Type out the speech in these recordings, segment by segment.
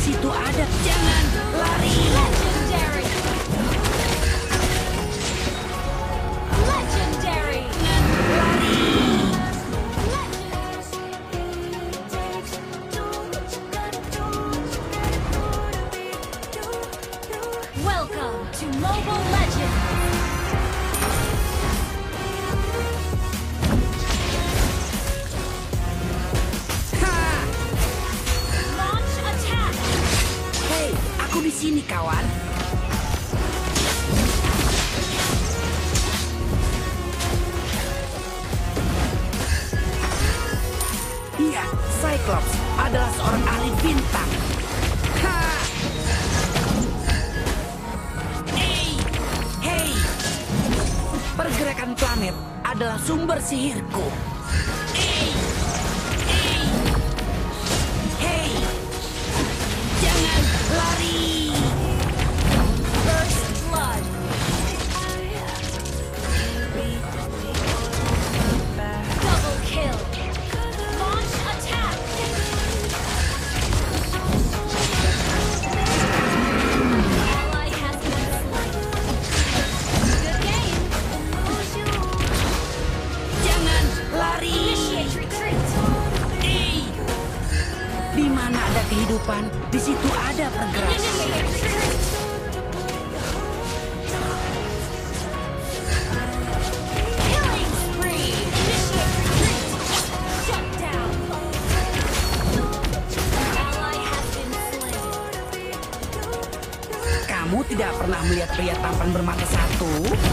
situ ada. Jangan lari. Legendary. Legendary. Lari. Welcome to Mobile Legends. Launch attack. Hei, aku di sini, kawan. Iya, Cyclops adalah seorang ahli bintang. Ha! Hei, pergerakan planet adalah sumber sihirku. Hei, jangan lari. First blood. Double kill. Launch attack. Ally has been slain. Good game. Jangan lari. Initiate retreat. Di mana ada kehidupan, di situ ada pergerakan. Initiate retreat. Killing spree. Initiate retreat. Shut down. Ally has been slain. Kamu tidak pernah melihat pria tampan bermata satu?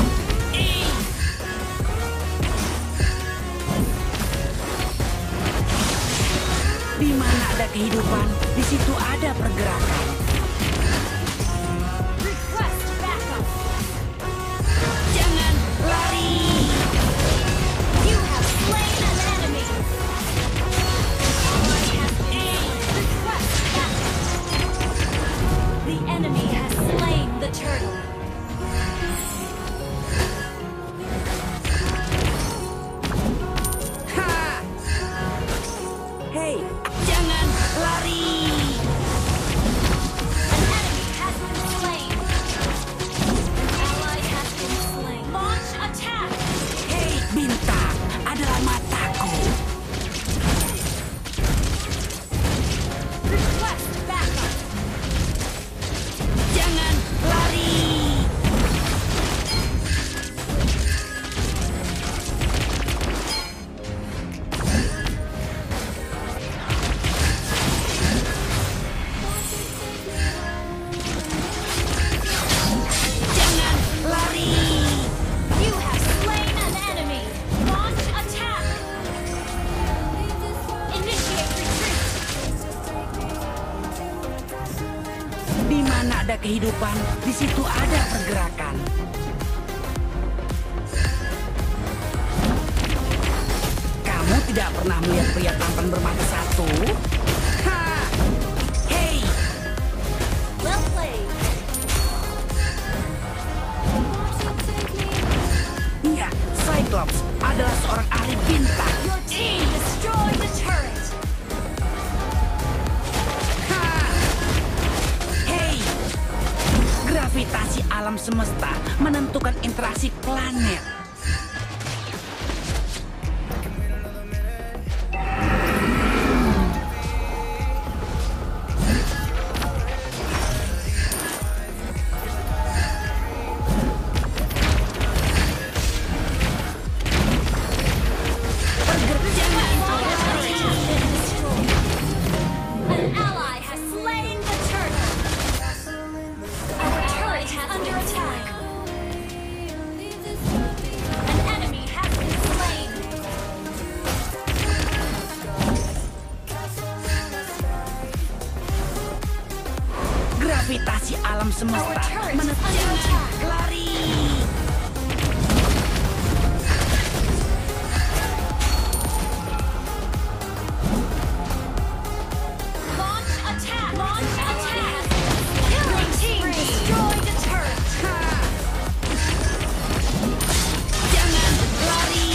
Di mana ada kehidupan, di situ ada pergerakan. Request backup. Jangan lari. You have slain an enemy. Ally has been slain. Request backup. The enemy has slain the turtle. Ha! Hei, jangan lari. An enemy has been slain. An ally has been slain. Launch attack. Hei, bintang adalah mataku. Request backup. Jangan lari. Jangan lari. You have slain an enemy. Launch attack. Initiate retreat. Di mana ada kehidupan, di situ ada pergerakan. Kamu tidak pernah melihat pria tampan bermata satu? Ha! Hei, Well played. iya, Cyclops adalah seorang ahli bintang. Your team destroyed the turret. Ha! Hei, gravitasi alam semesta menentukan interaksi planet. An ally has slain the turtle. Our turret is under attack. An enemy has been slain. Gravitasi alam semesta Our turret is menentukan under attack. lari. Launch attack. Launch attack. Killing team destroyed the turret. Ha! Jangan lari.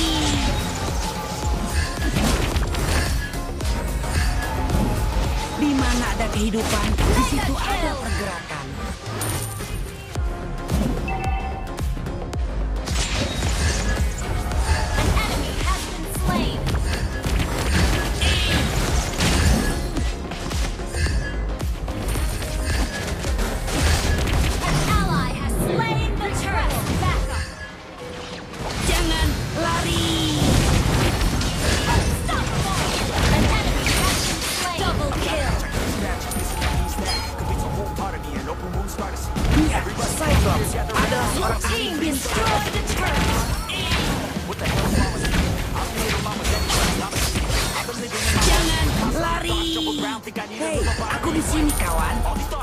Di mana ada kehidupan, Di situ ada pergerakan. An enemy has been slain. An ally has slain the turret. Back up. Jangan lari. Unstoppable. An enemy has been slain. Double kill. Dia, Cyclops, adalah Your seorang ahli team pintar. destroyed the turret. Jangan lari. Hei, aku di sini, kawan.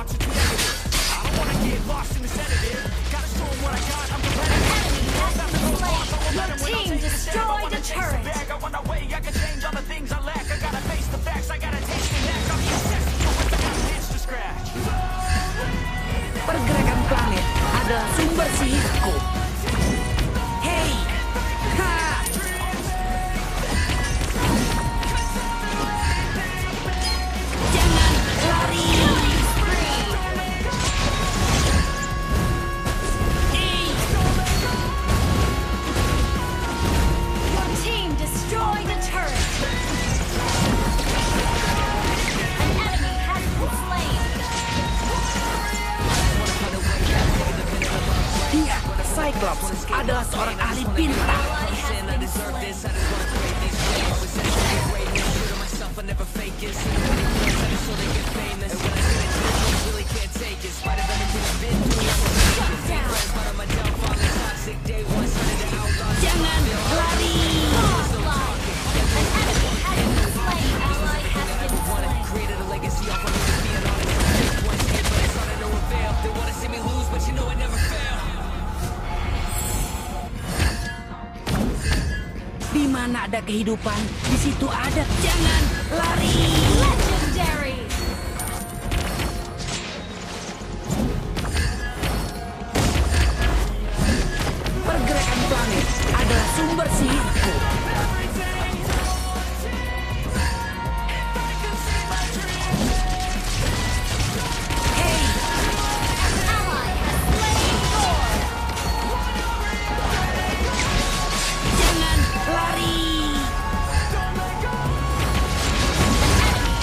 Your team destroyed a turret. Pergerakan planet adalah sumber sihirku. Hei, ha. Jangan lari. Your team destroyed a turret. An enemy has been slain. Dia, Cyclops, adalah seorang ahli pintar. Ally has been slain. Shut down. Jangan lari. Godlike. An enemy has been slain. Ally has been slain. Di mana ada kehidupan, di situ ada. Jangan lari. Legendary. Pergerakan planet adalah sumber sihirku. Hei, Ally has slain Thor. jangan lari. An enemy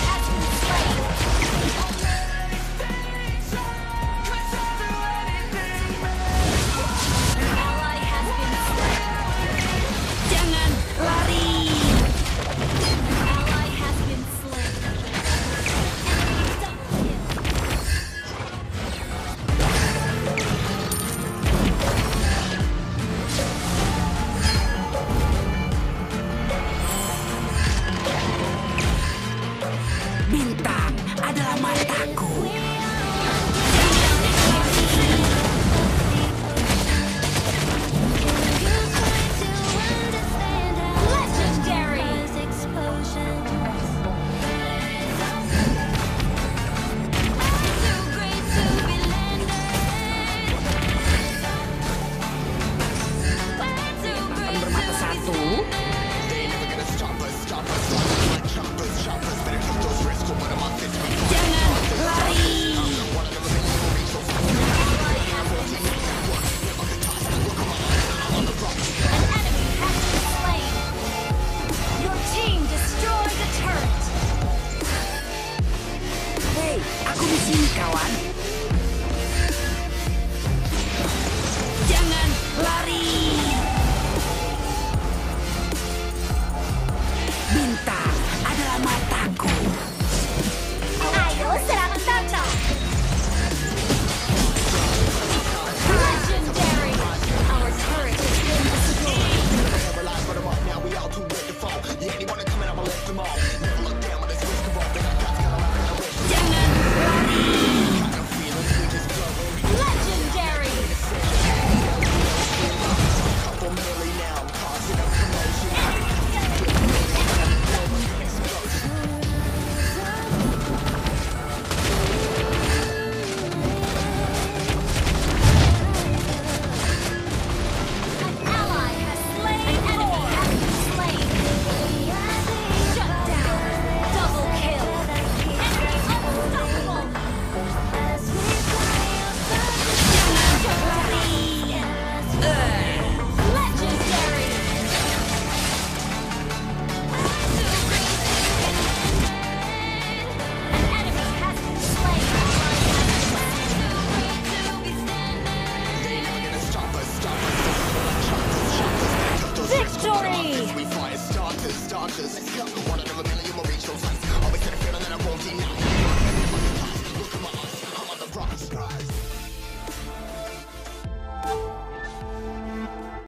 victory! We fire starters. One of them